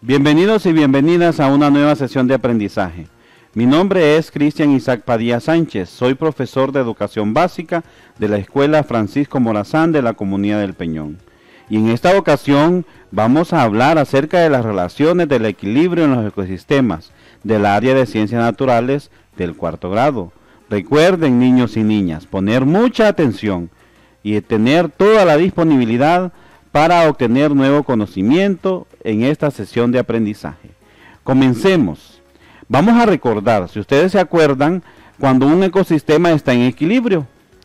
Bienvenidos y bienvenidas a una nueva sesión de aprendizaje. Mi nombre es Cristian Isaac Padilla Sánchez, soy profesor de Educación Básica de la Escuela Francisco Morazán de la Comunidad del Peñón. Y en esta ocasión vamos a hablar acerca de las relaciones del equilibrio en los ecosistemas del área de Ciencias Naturales del cuarto grado. Recuerden, niños y niñas, poner mucha atención y tener toda la disponibilidad para obtener nuevo conocimiento en esta sesión de aprendizaje. Comencemos. Vamos a recordar, si ustedes se acuerdan, cuando un ecosistema está en equilibrio.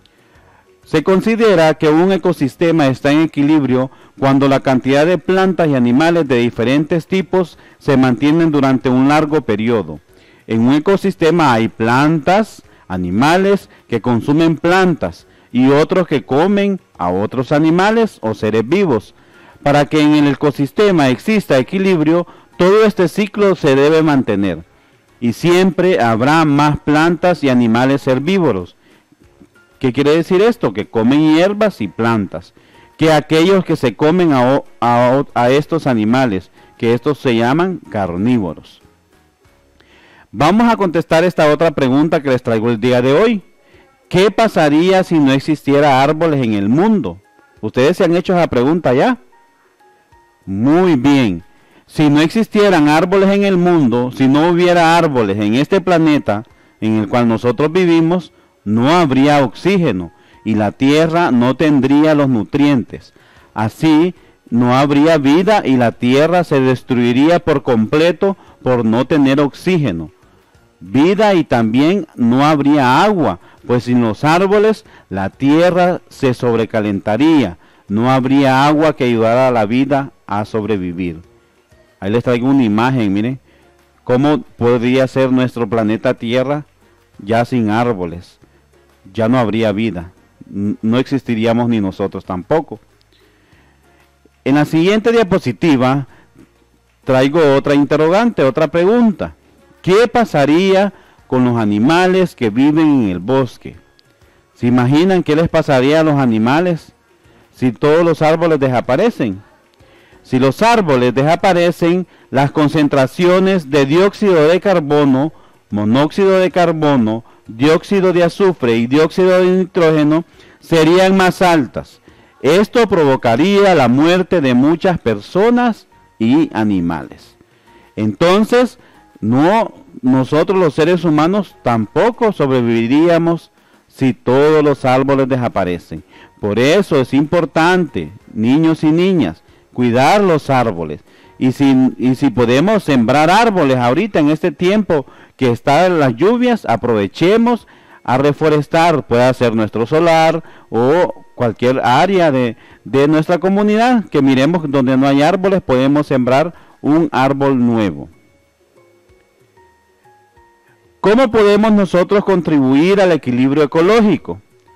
Se considera que un ecosistema está en equilibrio cuando la cantidad de plantas y animales de diferentes tipos se mantienen durante un largo periodo. En un ecosistema hay plantas, animales que consumen plantas y otros que comen a otros animales o seres vivos. Para que en el ecosistema exista equilibrio, todo este ciclo se debe mantener. Y siempre habrá más plantas y animales herbívoros. ¿Qué quiere decir esto? Que comen hierbas y plantas, que aquellos que se comen a estos animales, que estos se llaman carnívoros. Vamos a contestar esta otra pregunta que les traigo el día de hoy. ¿Qué pasaría si no existiera árboles en el mundo? ¿Ustedes se han hecho esa pregunta ya? Muy bien. Si no existieran árboles en el mundo, si no hubiera árboles en este planeta en el cual nosotros vivimos, no habría oxígeno y la tierra no tendría los nutrientes. Así, no habría vida y la tierra se destruiría por completo por no tener oxígeno. Vida y también no habría agua, pues sin los árboles la tierra se sobrecalentaría. No habría agua que ayudara a la vida a sobrevivir. Ahí les traigo una imagen, miren, cómo podría ser nuestro planeta Tierra ya sin árboles. Ya no habría vida, no existiríamos ni nosotros tampoco. En la siguiente diapositiva traigo otra interrogante, otra pregunta. ¿Qué pasaría con los animales que viven en el bosque? ¿Se imaginan qué les pasaría a los animales si todos los árboles desaparecen? Si los árboles desaparecen, las concentraciones de dióxido de carbono, monóxido de carbono, dióxido de azufre y dióxido de nitrógeno serían más altas. Esto provocaría la muerte de muchas personas y animales. Entonces, nosotros los seres humanos tampoco sobreviviríamos si todos los árboles desaparecen. Por eso es importante, niños y niñas, cuidar los árboles. Y si podemos sembrar árboles ahorita en este tiempo que están las lluvias, aprovechemos a reforestar. Puede ser nuestro solar o cualquier área de nuestra comunidad que miremos donde no hay árboles, podemos sembrar un árbol nuevo. ¿Cómo podemos nosotros contribuir al equilibrio ecológico?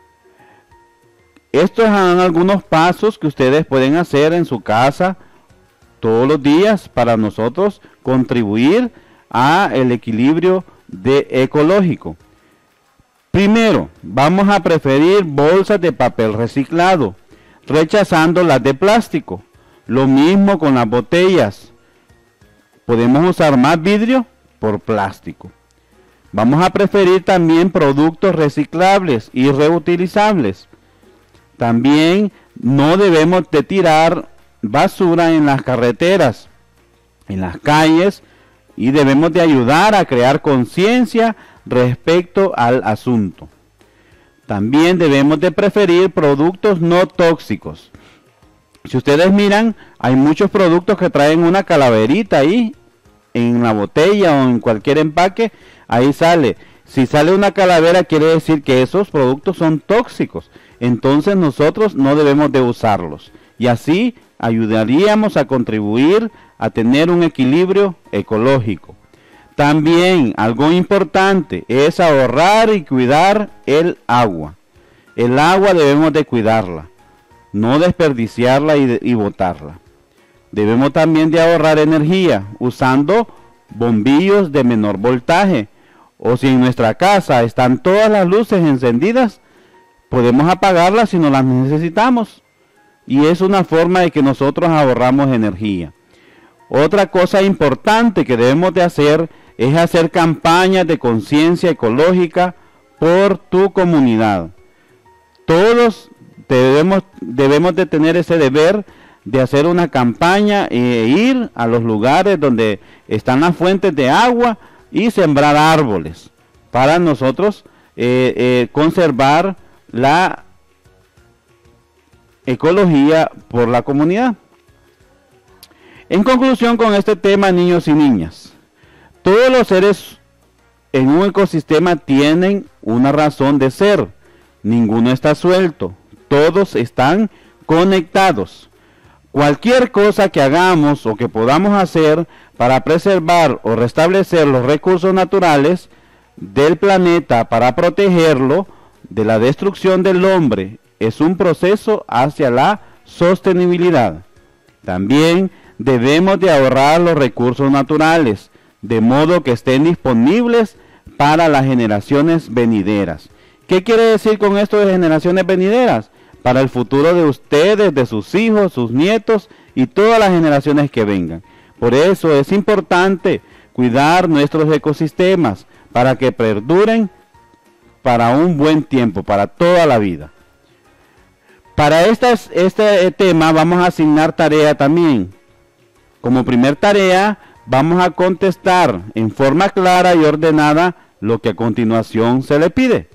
Estos son algunos pasos que ustedes pueden hacer en su casa todos los días para nosotros contribuir al equilibrio ecológico. Primero, vamos a preferir bolsas de papel reciclado, rechazando las de plástico. Lo mismo con las botellas. Podemos usar más vidrio por plástico. Vamos a preferir también productos reciclables y reutilizables. También no debemos de tirar basura en las carreteras, en las calles, y debemos de ayudar a crear conciencia respecto al asunto. También debemos de preferir productos no tóxicos. Si ustedes miran, hay muchos productos que traen una calaverita ahí, en la botella o en cualquier empaque, ahí sale. Si sale una calavera quiere decir que esos productos son tóxicos. Entonces nosotros no debemos de usarlos. Y así ayudaríamos a contribuir a tener un equilibrio ecológico. También algo importante es ahorrar y cuidar el agua. El agua debemos de cuidarla, no desperdiciarla y botarla. Debemos también de ahorrar energía usando bombillos de menor voltaje. O si en nuestra casa están todas las luces encendidas, podemos apagarlas si no las necesitamos. Y es una forma de que nosotros ahorramos energía. Otra cosa importante que debemos de hacer es hacer campañas de conciencia ecológica por tu comunidad. Todos debemos de tener ese deber de hacer una campaña e ir a los lugares donde están las fuentes de agua y sembrar árboles para nosotros conservar la ecología por la comunidad. En conclusión con este tema, niños y niñas, todos los seres en un ecosistema tienen una razón de ser. Ninguno está suelto, todos están conectados. Cualquier cosa que hagamos o que podamos hacer para preservar o restablecer los recursos naturales del planeta para protegerlo de la destrucción del hombre es un proceso hacia la sostenibilidad. También debemos de ahorrar los recursos naturales, de modo que estén disponibles para las generaciones venideras. ¿Qué quiere decir con esto de generaciones venideras? Para el futuro de ustedes, de sus hijos, sus nietos y todas las generaciones que vengan. Por eso es importante cuidar nuestros ecosistemas para que perduren para un buen tiempo, para toda la vida. Para este tema vamos a asignar tarea también. Como primer tarea vamos a contestar en forma clara y ordenada lo que a continuación se le pide.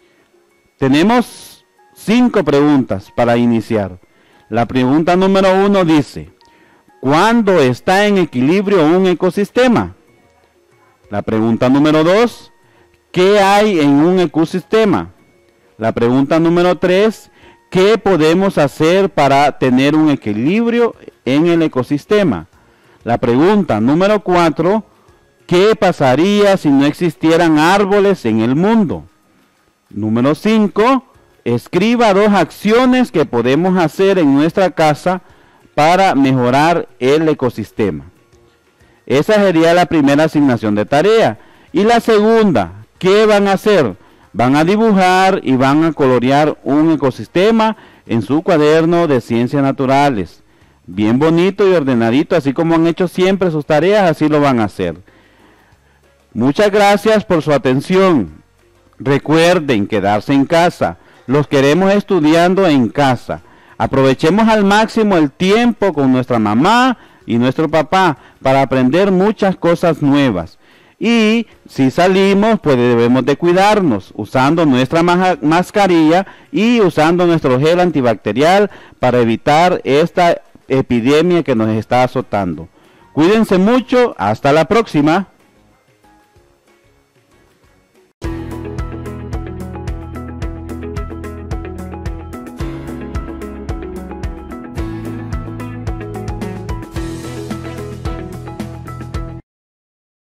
Tenemos 5 preguntas para iniciar. La pregunta número 1 dice: ¿cuándo está en equilibrio un ecosistema? La pregunta número 2: ¿qué hay en un ecosistema? La pregunta número 3: ¿qué podemos hacer para tener un equilibrio en el ecosistema? La pregunta número 4: ¿qué pasaría si no existieran árboles en el mundo? Número 5: escriba 2 acciones que podemos hacer en nuestra casa para mejorar el ecosistema. Esa sería la primera asignación de tarea. Y la segunda, ¿qué van a hacer? Van a dibujar y van a colorear un ecosistema en su cuaderno de ciencias naturales. Bien bonito y ordenadito, así como han hecho siempre sus tareas, así lo van a hacer. Muchas gracias por su atención. Recuerden quedarse en casa. Los queremos estudiando en casa. Aprovechemos al máximo el tiempo con nuestra mamá y nuestro papá para aprender muchas cosas nuevas. Y si salimos, pues debemos de cuidarnos usando nuestra mascarilla y usando nuestro gel antibacterial para evitar esta epidemia que nos está azotando. Cuídense mucho. Hasta la próxima.